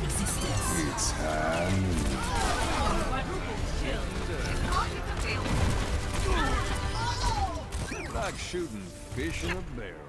existence. It's hand. Like shooting fish in a barrel.